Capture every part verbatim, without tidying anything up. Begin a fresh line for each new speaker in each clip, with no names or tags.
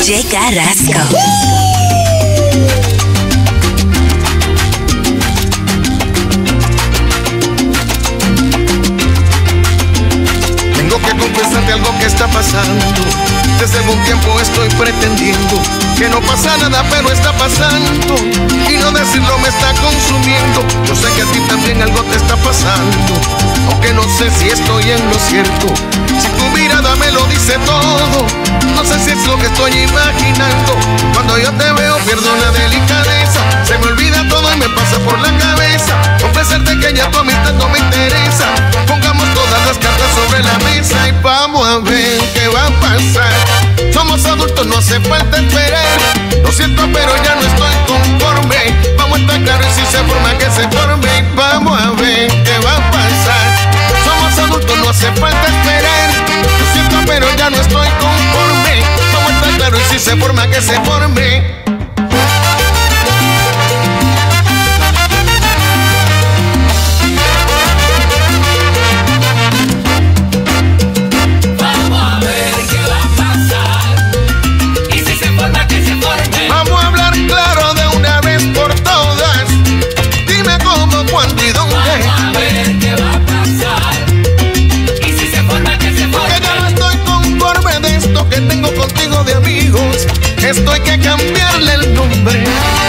J Carrasco.
Tengo que confesarte algo que está pasando. Desde algún tiempo estoy pretendiendo que no pasa nada, pero está pasando. Y no decirlo me está consumiendo. Yo sé que a ti también algo te está pasando, aunque no sé si estoy en lo cierto. Si tu mirada me lo dice todo, no sé si es lo que estoy imaginando. Cuando yo te veo pierdo la delicadeza, se me olvida todo y me pasa por la cabeza. Confesarte que ya tu amistad no me interesa. Pongamos todas las cartas sobre la mesa y vamos a ver qué va a pasar. Somos adultos, no hace falta esperar. Lo siento, pero ya no estoy conforme. Vamos a estar claros y si se forma que se forme. Y vamos a ver qué va a pasar. Somos adultos, no hace falta esperar. Lo siento, pero ya no estoy conforme. Vamos a estar claros y si se forma que se forme. Esto hay que cambiarle el nombre.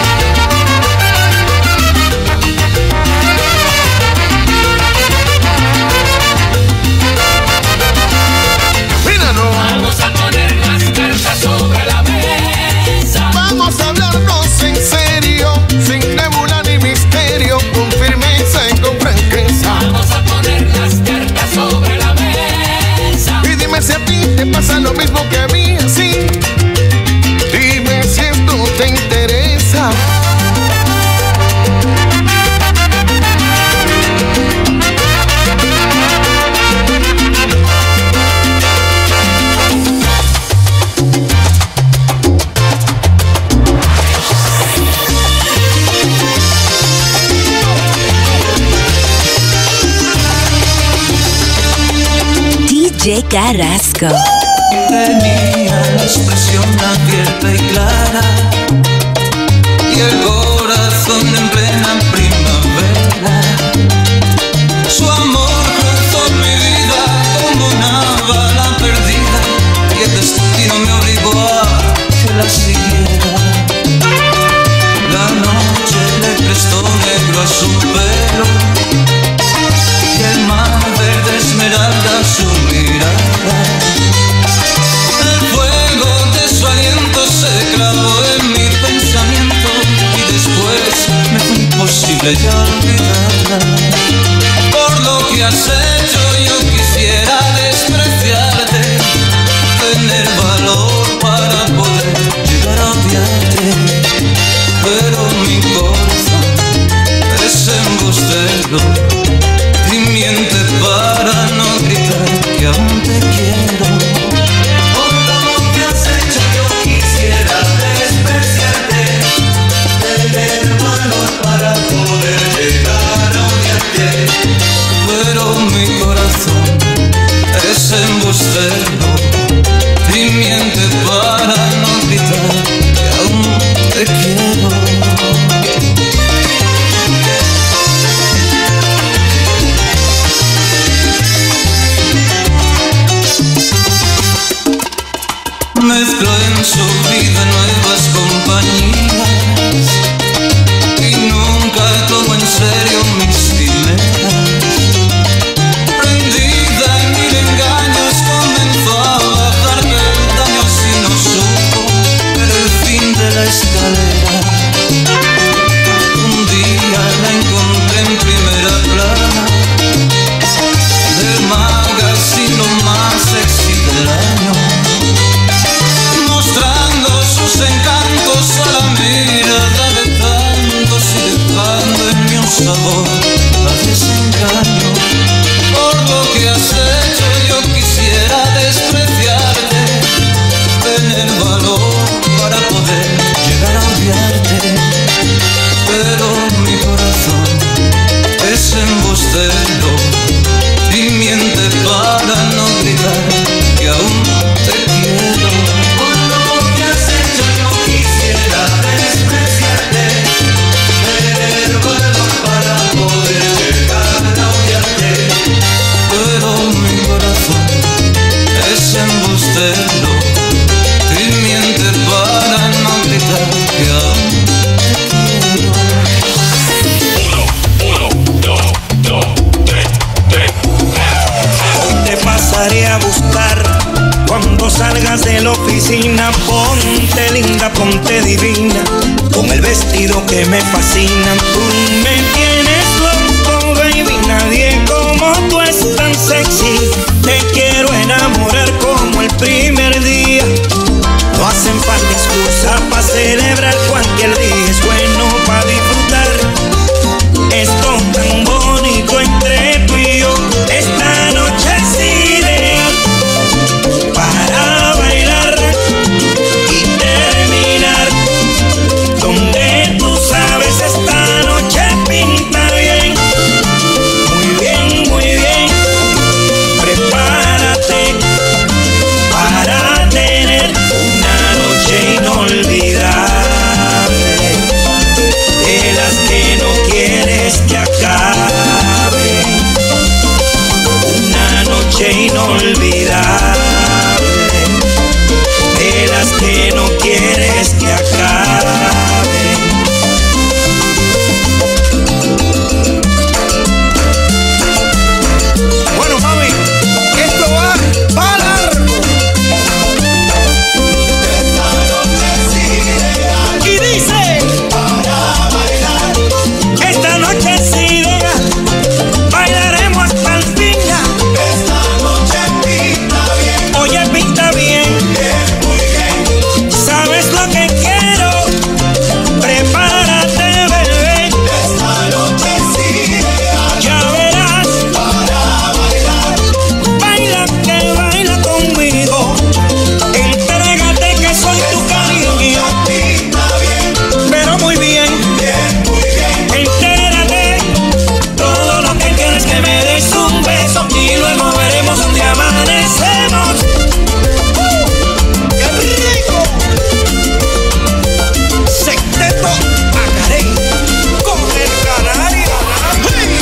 Míralo.
Vamos a poner las cartas sobre la mesa.
Vamos a hablarnos en serio, sin nebula ni misterio, con firmeza y con franqueza.
Vamos a poner las cartas sobre la mesa.
Y dime si a ti te pasa lo mismo que a mí, así. Dime si esto te interesa.
D J Carrasco.
Tenía la expresión abierta y clara y el corazón en plena primavera. Su amor cruzó mi vida como una bala perdida y el destino me obligó a que la siguiera. La noche le prestó negro a su pelo y el mar verde esmeralda su mirada. Se clavó en mi pensamiento y después me fue imposible ya olvidarla. Por lo que has hecho yo quisiera despreciarte, tener valor para poder llegar a odiarte, pero mi corazón es embustero y miente para no gritar que aún te quiero. Pero mi corazón es embustero y miente para no gritar que aún te quiero. Mezcló en su vida nuevas compañías y nunca tomó en serio mis quimeras. Prendida en mil engaños comenzó a bajar peldaños y no supo ver el fin de la escalera. Un día la encontré en primera plana del magazine más sexy del año, mostrando
ponte divina, con el vestido que me fascina. Tú me tienes loco, baby, nadie como tú es tan sexy. Te quiero enamorar como el primer día. No hacen falta excusas para celebrar, cualquier día es bueno para disfrutar. Esto tan bonito entre tú y yo, esta noche es ideal para bailar y terminar. Donde tú sabes esta noche pinta bien, muy bien, muy bien. Prepárate para tener una noche inolvidable, de las que no quieres que acabe. Una noche inolvidable, de las que no quieres que acabe. Bueno, mami, esto va para largo. Y dice: para bailar, esta noche es ideal, bailaremos hasta el final. Esta noche pinta bien, oye, pinta bien, bien, muy bien. ¿Sabes lo que quiero? Prepárate, bebé. Esta noche es ideal, ya verás, para bailar. Baila que baila conmigo, entrégate que soy tu cariño. Pinta bien, pero muy bien, bien, muy bien. Entérate, todo lo que quieres que me des un beso y luego veremos dónde amanecemos. ¡Uh! ¡Qué rico! Sexteto Acarey con el canario. ¡Hey!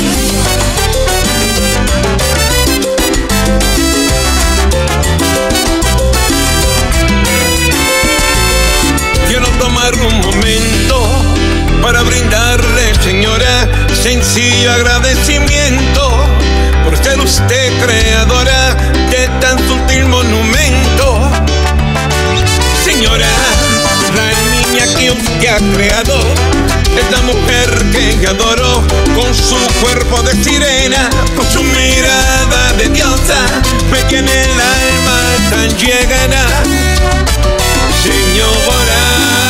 Quiero tomar un momento para brindarle, señora, sencillo agradecimiento por ser usted creadora de tan sutil monumento. Señora, la niña que usted ha creado es la mujer que adoro, con su cuerpo de sirena, con su mirada de diosa, me tiene el alma tan llegada. Señora,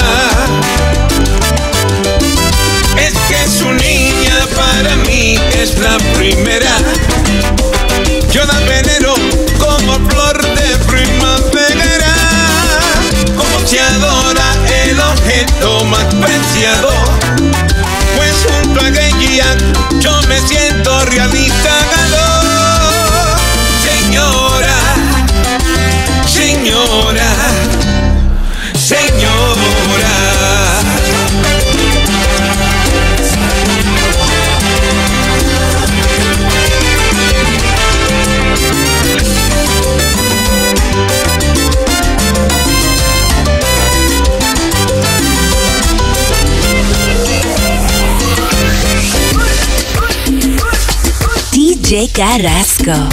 es que su niña para mí es la primera. Yo la venero como flor de primavera, como se adora el objeto más preciado, pues junto a ella yo me siento realizado. Señora, señora, señora.
D J Carrasco.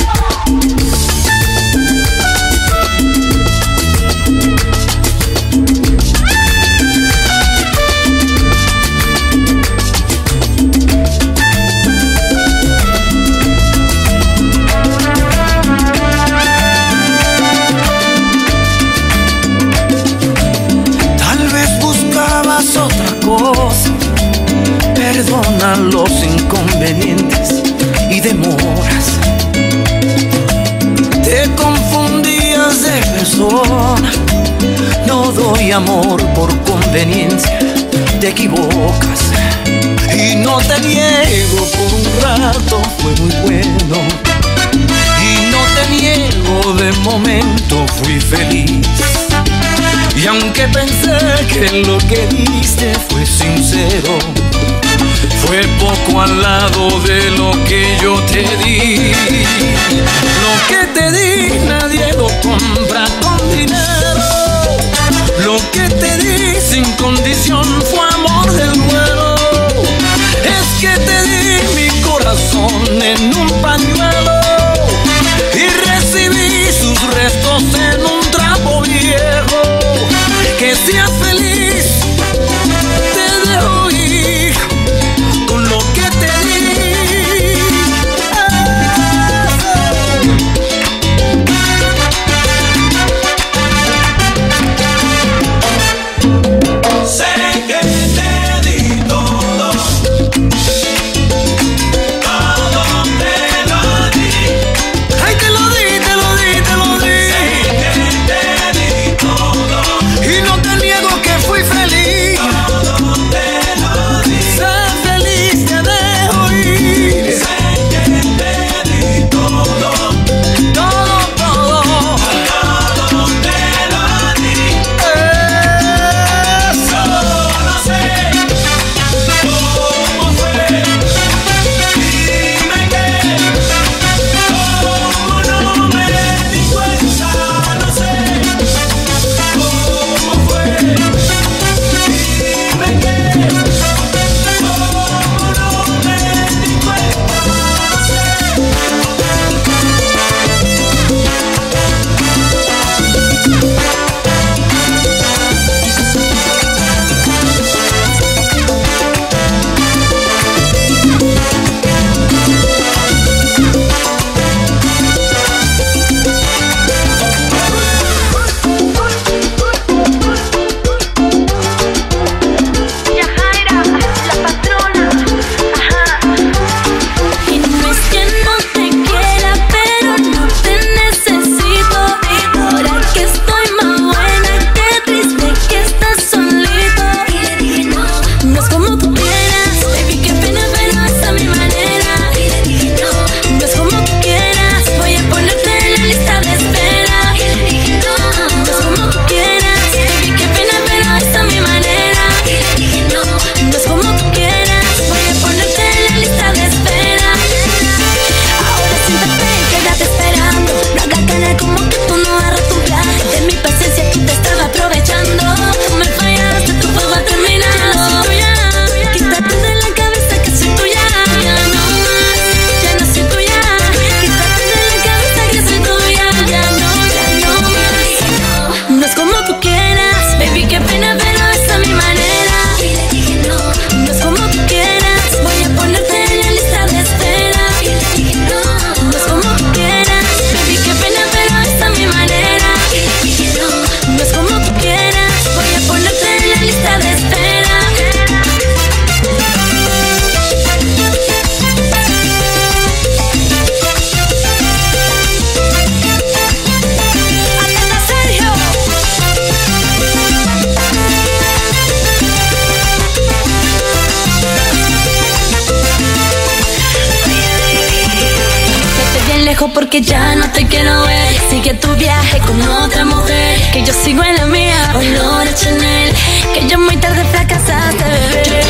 Tal vez buscabas otra cosa, perdona los inconvenientes y demoras. Te confundías de persona, no doy amor por conveniencia, te equivocas. Y no te niego, por un rato fue muy bueno, y no te niego, de momento fui feliz. Y aunque pensé que lo que diste fue sincero, fue poco al lado de lo que yo te di. Lo que te di nadie lo compra con dinero. Lo que te di sin condición fue amor del bueno. Es que te di mi corazón en un pañuelo y recibí sus restos en un trapo viejo que se hace
alejo porque ya no te quiero ver. Sigue tu viaje con otra mujer, que yo sigo en la mía. Olor a Chanel, que yo muy tarde fracasaste, bebé.